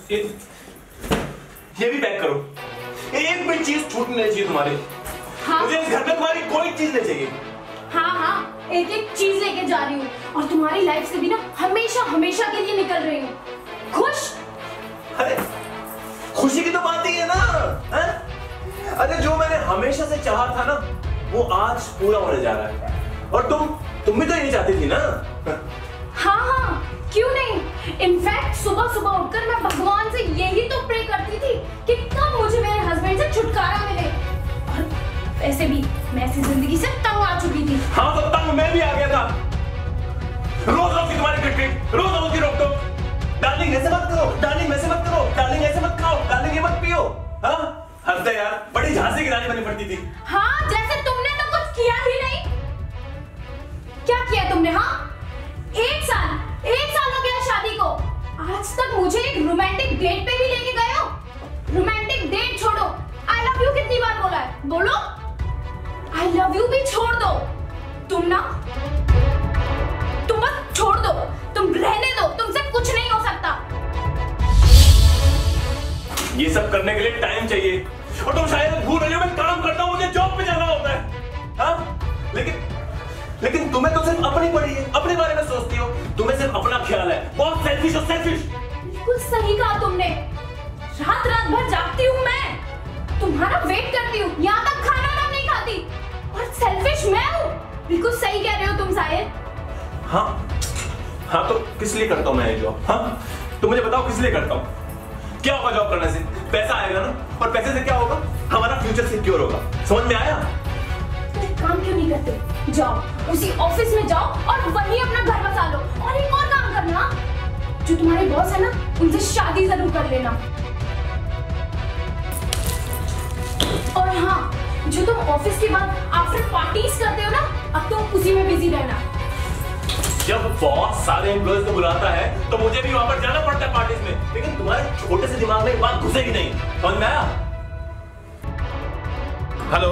ये भी पैक करो। एक भी चीज छूटनी नहीं चाहिए तुम्हारी। हाँ? मुझे इस घर में तुम्हारी कोई चीज नहीं चाहिए। हाँ हाँ, एक एक चीज लेके जा रही हूँ और तुम्हारी लाइफ से भी ना हमेशा हमेशा के लिए निकल रही हूँ। खुश? अरे खुशी की तो बात ही है ना। है? अरे जो मैंने हमेशा से चाहा था ना वो आज पूरा होने जा रहा है। और तुम भी तो यही चाहती थी ना। हाँ हाँ, क्यों नहीं। इनफैक्ट सुबह सुबह उठकर मैं भगवान से यही तो प्रे करती थी कि कब मुझे मेरे हस्बैंड से छुटकारा मिले। और वैसे भी मैं ऐसी जिंदगी से तंग आ चुकी थी। हाँ तो तंग मैं भी आ गया था। रोज रोज की तुम्हारी क्रिकेट, रोज रोज की रोक-टोक। डार्लिंग ऐसे मत करो, डार्लिंग वैसे मत करो, डार्लिंग ऐसे मत खाओ, डार्लिंग ये मत पियो। हाँ हद है यार, बड़ी झांसी की रानी बनी पड़ती थी। हाँ जैसे तुमने तो कुछ किया ही नहीं। क्या किया तुमने? हाँ एक साल हो गया शादी को, आज तक मुझे एक रोमांटिक डेट पे भी लेके गए हो? रोमांटिक डेट छोड़ो, आई लव यू कितनी बार बोला है? बोलो आई लव यू भी छोड़ दो। तुम बस छोड़ दो, तुम रहने दो, तुमसे कुछ नहीं हो सकता। ये सब करने के लिए टाइम चाहिए और तुम शायद भूल रही हो मैं काम करता हूँ, मुझे जॉब पे जाना होता है। हाँ लेकिन तुम्हें तो सिर्फ अपनी पड़ी है, अपने बारे में सोचती हो, तुम्हें सिर्फ अपना ख्याल है। बहुत सेल्फिश हो, सेल्फिश। बिल्कुल सही कहा तुमने। रात भर जागती हूँ मैं, तुम्हारा वेट करती हूँ, यहाँ तक खाना नहीं खाती और सेल्फिश मैं हूँ। बिल्कुल सही कह रहे हो तुम शायद। हाँ तो किस लिए करता हूँ मैं ये जॉब? हाँ तो मुझे बताओ किस लिए करता हूँ? क्या होगा जॉब करने से? पैसा आएगा ना, और पैसे से क्या होगा? हमारा फ्यूचर सिक्योर होगा। समझ में आया? काम क्यों नहीं करते? जाओ उसी ऑफिस में जाओ और वहीं अपना घर बसा लो। और एक और काम करना, जो तुम्हारे बॉस है ना उनसे शादी जरूर कर लेना। और हाँ, जो तुम ऑफिस के बाद आफ्टर पार्टीज करते हो ना, अब तुम उसी में बिजी रहना। जब बॉस सारे एम्प्लॉयज को बुलाता है तो मुझे भी वहां पर जाना पड़ता है पार्टीज में, लेकिन तुम्हारे छोटे से दिमाग में एक बात घुसेगी नहीं। समझ में आया? हेलो?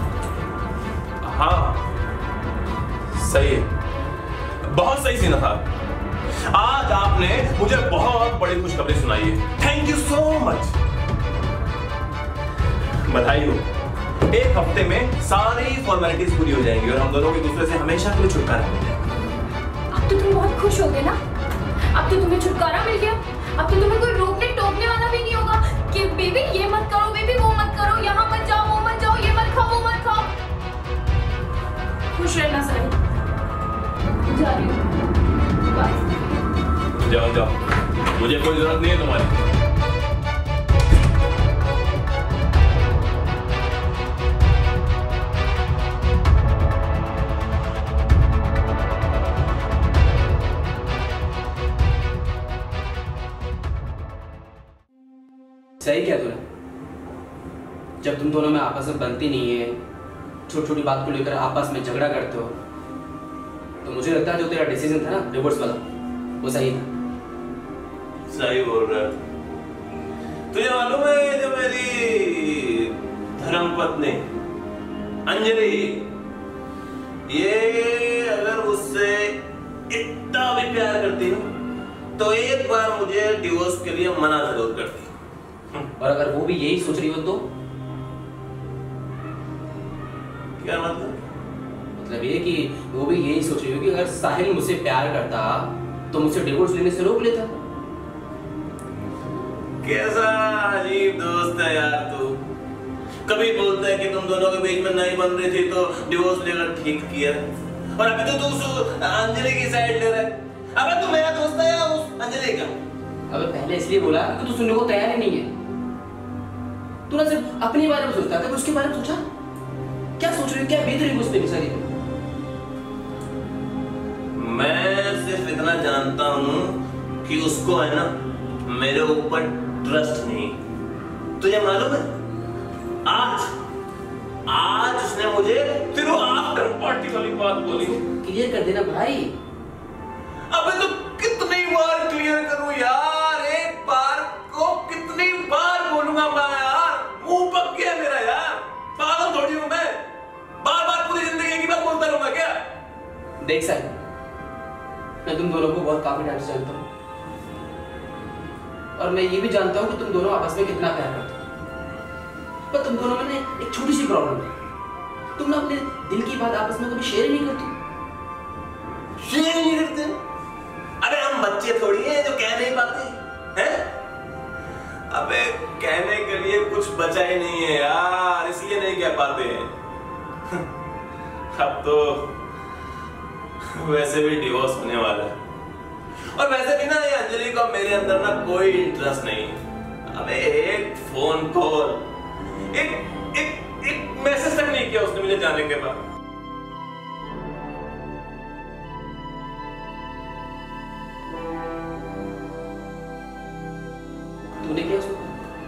हाँ सही है, बहुत सही सीना था। आज आपने मुझे बहुत बड़ी खुशखबरी सुनाई है। Thank you so much. बधाई हो। एक हफ्ते में सारी फॉर्मेलिटीज पूरी हो जाएंगी और हम दोनों एक दूसरे से हमेशा के लिए छुटकारा मिल जाएगा। अब तो तुम बहुत खुश हो गए ना? अब तो तुम्हें छुटकारा मिल गया। अब तो तुम्हें कोई रोकने टोकने वाला भी नहीं होगा कि बेबी ये मत करो, बेबी वो मत करो, यहाँ मत जाओ, वो मत जाओ, ये मत खाओ, वो मत खाओ। खुश रहना सही। जा रही हूँ। बाय। जाओ, मुझे कोई जरूरत नहीं है तुम्हारी। सही किया तूने। जब तुम दोनों में आपस में बनती नहीं है, छोटी छोटी बात को लेकर आपस में झगड़ा करते हो, तो मुझे लगता है जो तेरा डिसीजन था ना डिवोर्स वाला, वो सही था। सही बोल रहा है। तुझे मालूम है जो मेरी धर्मपत्नी अंजलि, ये अगर मुझसे इतना भी प्यार करती ना तो एक बार मुझे डिवोर्स के लिए मना जरूर करती। और अगर वो भी यही सोच रही हो तो? क्या मतलब? मतलब ये कि वो भी यही सोच रही हो कि अगर साहिल मुझसे प्यार करता तो मुझसे डिवोर्स लेने से रोक लेता। कैसा अजीब दोस्त है यार तू। कभी बोलता है कि तुम दोनों के बीच में नहीं बन रही थी तो डिवोर्स लेकर ठीक किया, और अभी तो तू अंजलि की साइड ले रहा है। अबे तू मेरा दोस्त है या उस अंजलि का? अबे पहले इसलिए बोला कि तू सुनने को तैयार ही नहीं है। तू ना सिर्फ अपने बारे में सोचता था, उसके बारे में सोचा? क्या सोच रही हो? क्या बीत रही है उस पे सारी? मैं सिर्फ इतना जानता हूँ कि उसको है ना मेरे ऊपर ट्रस्ट नहीं। तुझे मालूम है आज उसने मुझे फिर वो आफ्टर पार्टी वाली बात बोली। क्लियर कर देना भाई। अबे तो कितनी बार क्लियर करूं यार? एक बार को कितनी बार बोलूंगा मैं यार? मुंह पक गया मेरा यार। पागल थोड़ी हूं मैं, बार बार पूरी जिंदगी एक ही बात बोलता रहूंगा क्या? देख साहिल, मैं तुम दोनों को बहुत काफी टाइम से जानता हूं और मैं ये भी जानता हूँ कि तुम दोनों आपस में कितना प्यार करते हो। पर तुम दोनों में ना एक छोटी सी प्रॉब्लम है, तुम ना अपने दिल की बात आपस में कभी शेयर ही नहीं करते। शेयर नहीं करते? अरे हम बच्चे थोड़ी हैं जो कह नहीं पाते हैं। अबे कहने के लिए कुछ बचा ही नहीं है यार, इसलिए नहीं कह पाते हैं। अब तो वैसे भी डिवोर्स होने वाला है, और वैसे भी ना ये अंजलि को मेरे अंदर ना कोई इंटरेस्ट नहीं। अबे एक फोन कॉल, एक मैसेज तक नहीं किया उसने मुझे जाने के बाद। तूने किया उसको?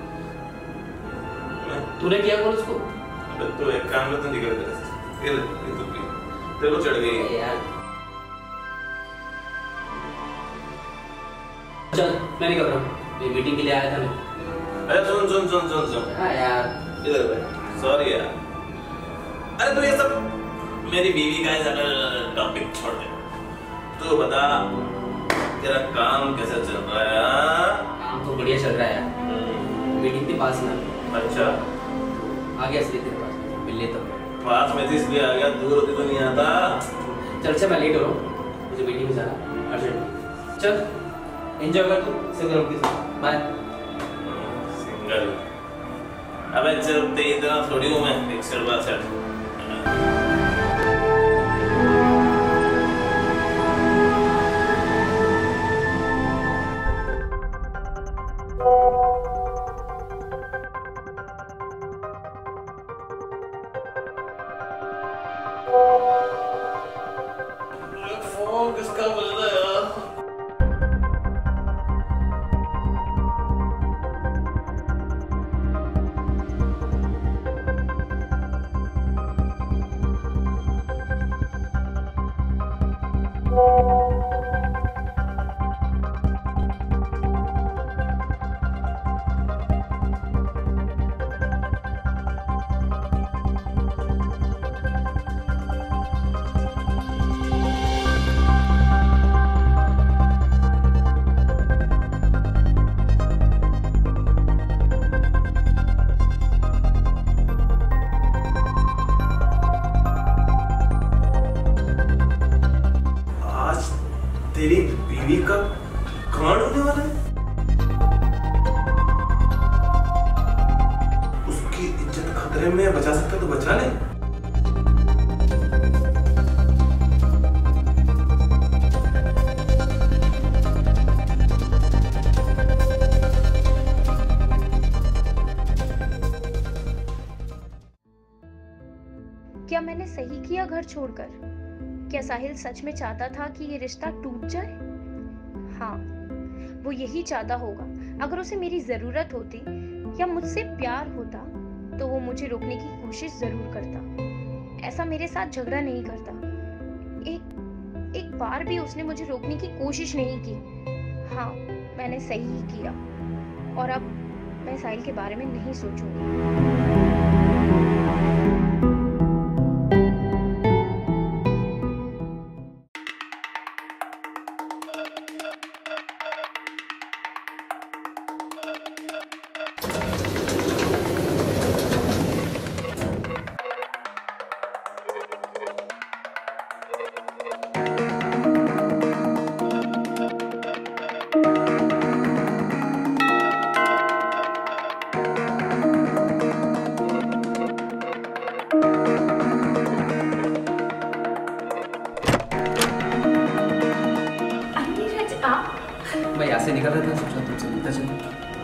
तूने किया कॉल उसको? अबे तो एक काम में तो निकल गया। तेरे को चढ़ गई यार। चल मैं निकल रहा हूँ, ये मीटिंग के लिए आया था मैं। अरे सुन। हाँ यार। इधर बैठ। सॉरी यार। अरे तो ये सब मेरी बीवी का है, टॉपिक छोड़ दे। तू बता तेरा काम कैसा चल रहा है? काम तो बढ़िया चल रहा है यार। मीटिंग के पास ना। अच्छा आ गया इसलिए तेरे पास मिल लेता हूँ। पास में इसलिए आ गया, दूर होती तो नहीं आता। चल अच्छा मैं लेट हो रहा हूँ, मुझे मीटिंग में जाना अर्जेंट। चल एंजॉय कर तू सिंगल के साथ। बाय। सिंगल? अबे चल ते इतना थोड़ी हूँ मैं, फिक्सर बात है। फोन किसका बज रहा है यार? तेरी बीवी का कांड होने वाला है। उसकी इज्जत खतरे में बचा सकता तो बचा ले। क्या मैंने सही किया घर छोड़कर? क्या साहिल सच में चाहता था कि ये रिश्ता टूट जाए? हाँ, वो यही चाहता होगा। अगर उसे मेरी जरूरत होती या मुझसे प्यार होता तो वो मुझे रोकने की कोशिश जरूर करता। ऐसा मेरे साथ झगड़ा नहीं करता। एक बार भी उसने मुझे रोकने की कोशिश नहीं की। हाँ, मैंने सही ही किया और अब मैं साहिल के बारे में नहीं सोचूंगी। मैं यहाँ से निकल रहा था, सोचा तुमसे मिलता चलूं।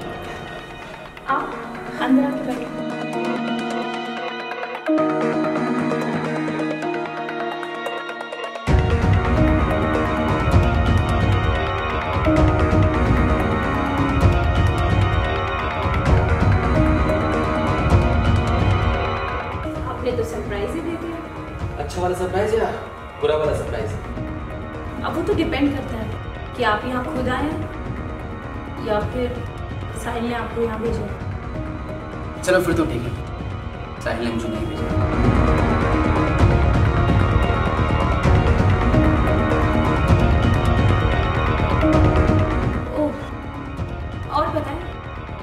आप अंदर आके बैठो। आपने तो सरप्राइज ही दे दिया। अच्छा वाला सरप्राइज या बुरा वाला सरप्राइज? अब वो तो डिपेंड करता है कि आप यहाँ खुद आए या फिर साहिल ने आपको यहाँ भेजा। चलो फिर तो ठीक है, साहिल ने मुझे नहीं भेजा। ओह, और बताइए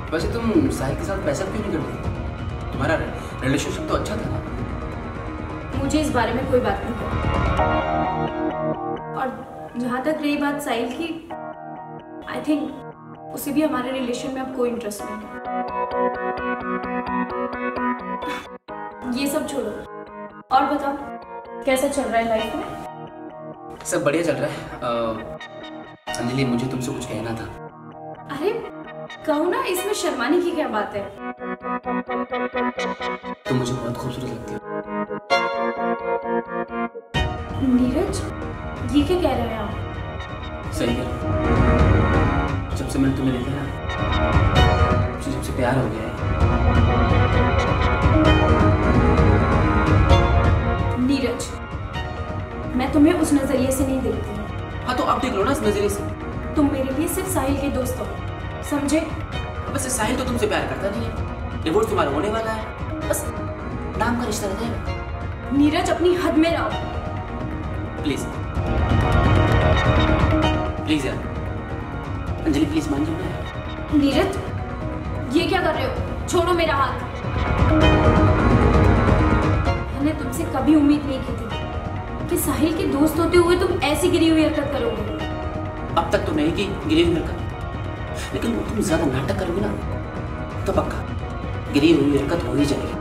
वैसे तुम साहिल के साथ पैसा क्यों नहीं करती? तुम्हारा रिलेशनशिप तो अच्छा था ना। मुझे इस बारे में कोई बात नहीं करनी। और जहाँ तक रही बात साहिल की, आई थिंक उसे भी हमारे रिलेशन में अब कोई इंटरेस्ट नहीं है। ये सब छोड़ो और बताओ कैसा चल रहा है लाइफ में? सब बढ़िया चल रहा है। अंजलि, मुझे तुमसे कुछ कहना था। अरे कहो ना, इसमें शर्माने की क्या बात है? तुम मुझे बहुत खूबसूरत लगती हो। नीरज, ये क्या कह रहे हैं आप? सही कह रहे हो। जब से मैंने तुम्हें देखा ना, मुझे जब से प्यार हो गया है। नीरज, मैं तुम्हें उस नजरिए से नहीं देखती। हाँ तो आप देख लो ना इस नजरिए से। तुम मेरे लिए सिर्फ साहिल के दोस्त हो, समझे? बस साहिल तो तुमसे प्यार करता नहीं है। डिवोर्स तुम्हारा होने वाला है, बस नाम का रिश्ता रहता है। नीरज, अपनी हद में रहो प्लीज प्लीज यार। अंजलि प्लीज मान जाओ ना। नीरज, ये क्या कर रहे हो? छोड़ो मेरा हाथ। मैंने तुमसे कभी उम्मीद नहीं की थी कि साहिल के दोस्त होते हुए तुम ऐसी गिरी हुई हरकत करोगे। अब तक तो नहीं की गिरी हुई हरकत, लेकिन वो तुम ज्यादा नाटक करोगे ना तो पक्का गिरी हुई हरकत हो ही जाएगी।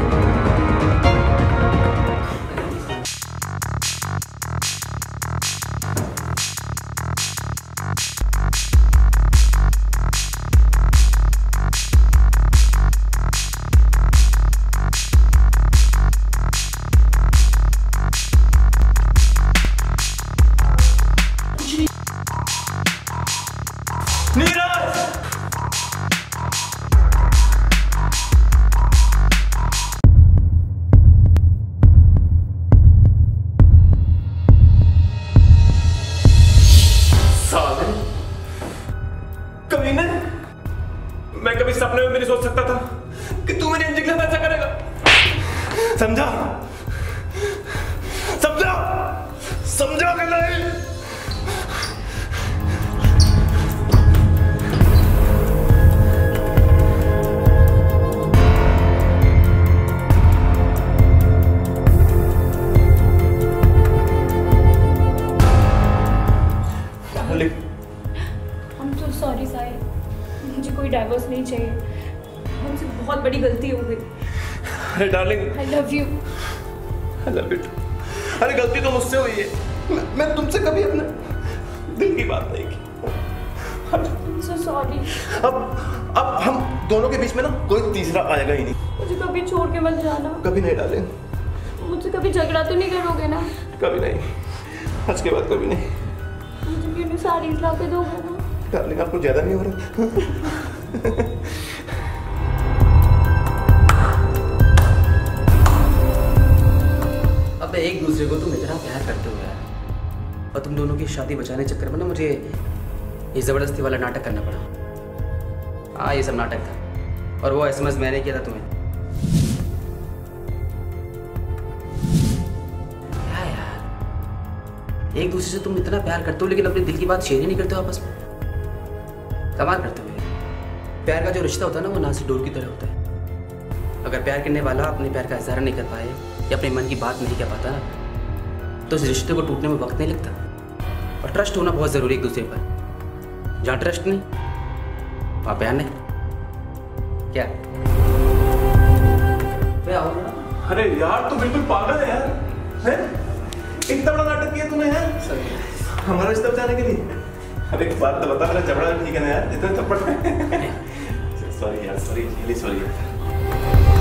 मैं कभी सपने में भी नहीं सोच सकता था कि तू मेरी अंजलि के साथ ऐसा करेगा। समझा? समझा? समझा कि नहीं? I'm so sorry साहिल, मुझे कोई डाइवोर्स नहीं चाहिए। मुझसे बहुत बड़ी गलती हो गई। अरे darling, I love you। I love you too। अरे गलती तो मुझसे हुई है, मैं तुमसे कभी अपने दिल की बात नहीं की। I'm so sorry। अब हम दोनों के बीच में ना कोई तीसरा आएगा ही नहीं। मुझे कभी छोड़ के मत जाना। कभी नहीं डार्लिंग। मुझसे कभी झगड़ा तो नहीं करोगे ना? कभी नहीं, आज के बाद कभी नहीं। मुझे क्यों साड़ी ला के दोगे ना? डार्लिंग, आपको ज्यादा नहीं हो रहा? अब एक दूसरे को तुम इतना प्यार करते हो यार, और तुम दोनों की शादी बचाने चक्कर में ना मुझे ये जबरदस्ती वाला नाटक करना पड़ा। हाँ, ये सब नाटक था, और वो SMS मैंने किया था तुम्हें। क्या यार, एक दूसरे से तुम इतना प्यार करते हो लेकिन अपने दिल की बात शेयर ही नहीं करते हो आपस में। कमाल करते हो। प्यार का जो रिश्ता होता है ना, वो नासिक डोर की तरह होता है। अगर प्यार करने वाला अपने प्यार का इज़हार नहीं कर पाए या अपने मन की बात नहीं कह पाता ना, तो इस रिश्ते को टूटने में वक्त नहीं लगता। और ट्रस्ट होना बहुत ज़रूरी है एक दूसरे पर। जहाँ ट्रस्ट नहीं, वहाँ प्यार नहीं। क्या अरे यार, तू बिल्कुल पागल है यार। हैं? इतना बड़ा नाटक किया तूने यार हमारा रिश्ता बचाने के लिए। अरे एक बात तो बता, मेरा जबड़ा ठीक है ना यार? इतने थप्पड़। सॉरी यार, सॉरी, रियली सॉरी।